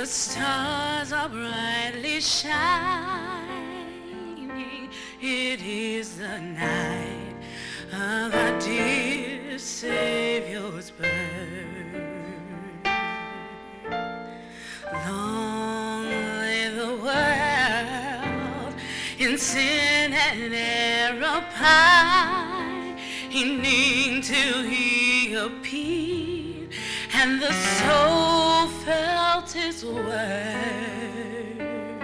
stars are brightly shining. It is the night of our dear Savior's birth. Long lay the world in sin and error pining till he appeared, and the soul felt his word.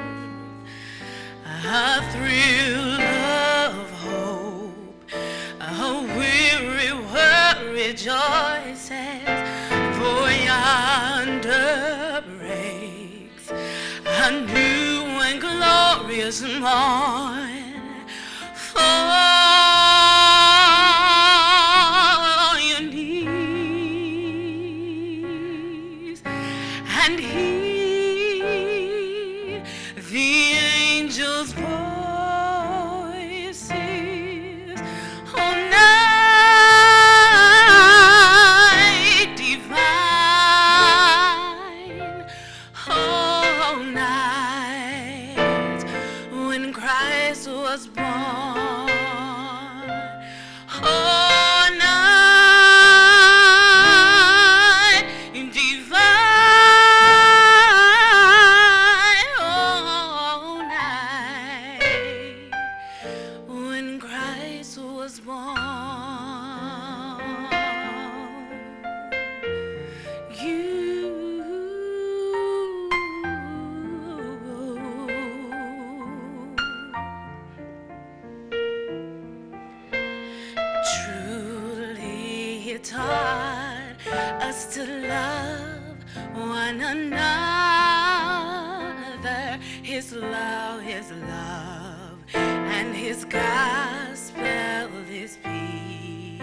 A thrill of hope, a weary world rejoices, for yonder breaks a new and glorious morn. Fall on your knees and hear the angels' voices. Oh, night divine, oh, night when Christ was born. Oh, night divine, oh, night when Christ was born. Truly he taught us to love one another. His love, and his gospel, his peace.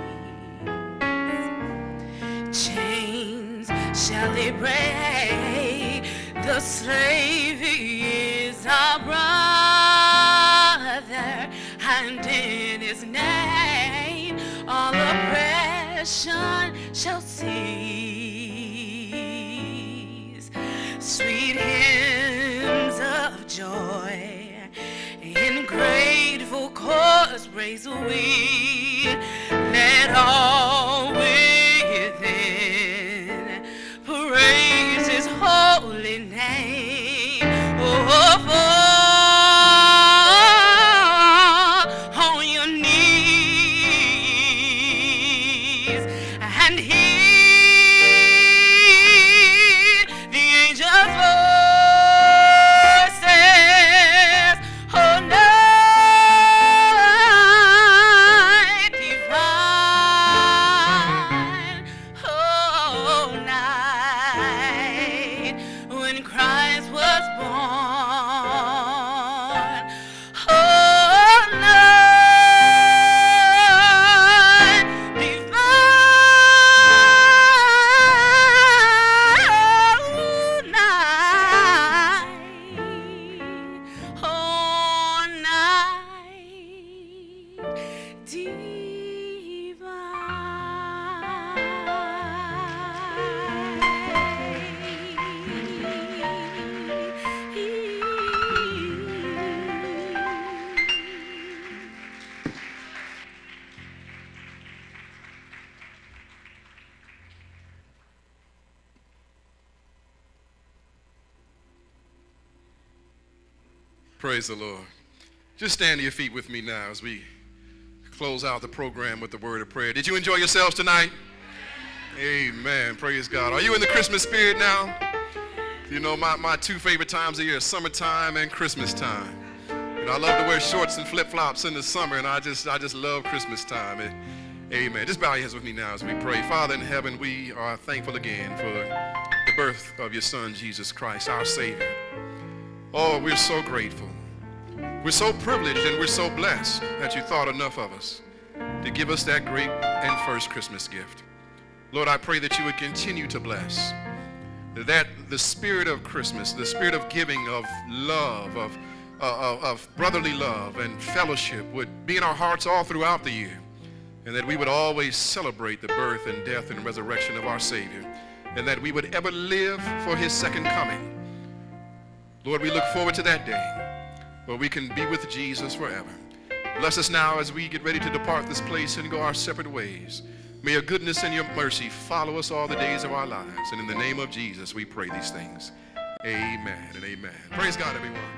Chains shall they break, the slave he is our brother, and in his name all oppression shall cease. Sweet hymns of joy in grateful chorus praise we, let all within praise his holy name. Oh, fall on your knees and hear the angels' voices. Oh, night divine, oh, night when Christ was born. Oh, night divine, oh, night Praise the Lord. Just stand to your feet with me now as we close out the program with the word of prayer. Did you enjoy yourselves tonight? Amen. Praise God. Are you in the Christmas spirit now? You know, my two favorite times of year are summertime and Christmas time. You know, I love to wear shorts and flip-flops in the summer, and I just love Christmas time. Amen. Just bow your heads with me now as we pray. Father in heaven, we are thankful again for the birth of your Son, Jesus Christ, our Savior. Oh, we're so grateful. We're so privileged and we're so blessed that you thought enough of us to give us that great and first Christmas gift. Lord, I pray that you would continue to bless, that the spirit of Christmas, the spirit of giving, of love, of brotherly love and fellowship would be in our hearts all throughout the year, and that we would always celebrate the birth and death and resurrection of our Savior, and that we would ever live for his second coming. Lord, we look forward to that day where we can be with Jesus forever. Bless us now as we get ready to depart this place and go our separate ways. May your goodness and your mercy follow us all the days of our lives. And in the name of Jesus, we pray these things. Amen and amen. Praise God, everyone.